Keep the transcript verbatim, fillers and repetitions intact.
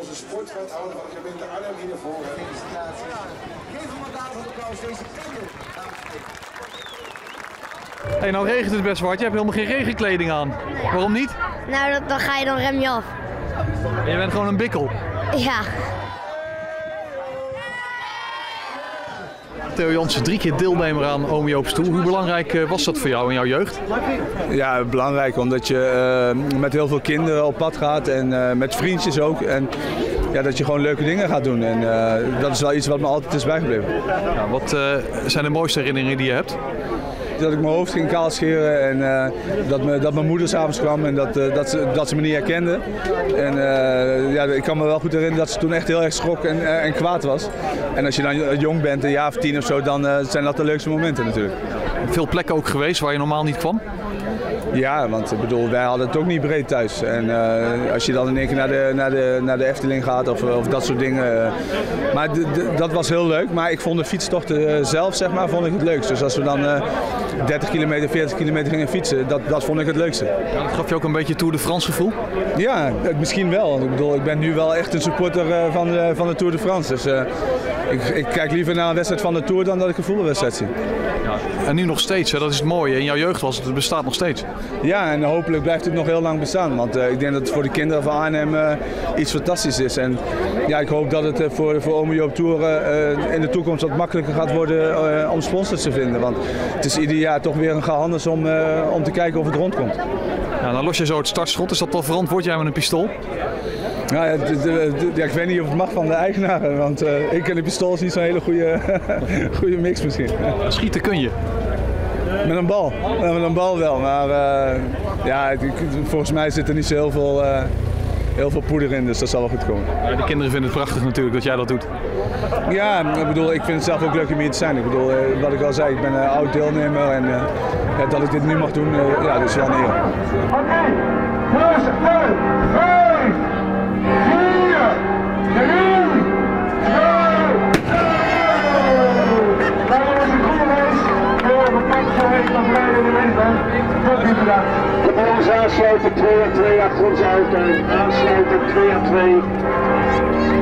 onze sportwethouder van de gemeente Arnhem hier naar voren. Felicitaties. Geef hem een daad van de applaus deze tender. Hey, nou regent het best wat. Je hebt helemaal geen regenkleding aan. Waarom niet? Nou, dat, dan ga je dan rem je af. Je bent gewoon een bikkel. Ja. Theo Jansen, drie keer deelnemer aan Ome Joop Stoel. Hoe belangrijk was dat voor jou in jouw jeugd? Ja, belangrijk omdat je uh, met heel veel kinderen op pad gaat en uh, met vriendjes ook. En ja, dat je gewoon leuke dingen gaat doen. En uh, dat is wel iets wat me altijd is bijgebleven. Ja, wat uh, zijn de mooiste herinneringen die je hebt? Dat ik mijn hoofd ging kaalscheren en uh, dat, me, dat mijn moeder s'avonds kwam en dat, uh, dat, ze, dat ze me niet herkende. En uh, ja, ik kan me wel goed herinneren dat ze toen echt heel erg schrok en, uh, en kwaad was. En als je dan jong bent, een jaar of tien of zo, dan uh, zijn dat de leukste momenten natuurlijk. Veel plekken ook geweest waar je normaal niet kwam? Ja, want ik bedoel, wij hadden het ook niet breed thuis. En uh, als je dan in één keer naar de, naar de, naar de Efteling gaat of, of dat soort dingen. Uh, maar d, d, dat was heel leuk. Maar ik vond de fietstochten zelf, zeg maar, vond ik het leukst. Dus als we dan uh, dertig kilometer, veertig kilometer gingen fietsen, dat, dat vond ik het leukste. Ja, dat gaf je ook een beetje Tour de France gevoel? Ja, misschien wel. Ik bedoel, ik ben nu wel echt een supporter uh, van, uh, van de Tour de France. Dus uh, ik, ik kijk liever naar een wedstrijd van de Tour dan dat ik een voetbalwedstrijd zie. Ja, en nu nog steeds, hè? Dat is het mooie. In jouw jeugd was het, het bestaat nog steeds. Ja, en hopelijk blijft het nog heel lang bestaan. Want uh, ik denk dat het voor de kinderen van Arnhem uh, iets fantastisch is. En ja, ik hoop dat het uh, voor, voor Ome Joop Tour uh, in de toekomst wat makkelijker gaat worden uh, om sponsors te vinden. Want het is ieder jaar toch weer een gehandels om, uh, om te kijken of het rondkomt. Ja, dan los je zo het startschot. Is dat wel verantwoord, jij met een pistool? Nou ja, de, de, de, ja, ik weet niet of het mag van de eigenaren, want uh, ik en de pistool is niet zo'n hele goede, goede mix misschien. Schieten kun je? Met een bal, met een bal wel, maar uh, ja, volgens mij zit er niet zo heel veel, uh, heel veel poeder in, dus dat zal wel goed komen. Ja, de kinderen vinden het prachtig natuurlijk dat jij dat doet. Ja, ik bedoel, ik vind het zelf ook leuk om hier te zijn. Ik bedoel, uh, wat ik al zei, ik ben een oud deelnemer en uh, ja, dat ik dit nu mag doen, uh, ja, dat is wel een eer. Oké, dus vijf, vier, drie, de ons aansluiten twee en twee achter ons auto. Aansluiten twee en twee.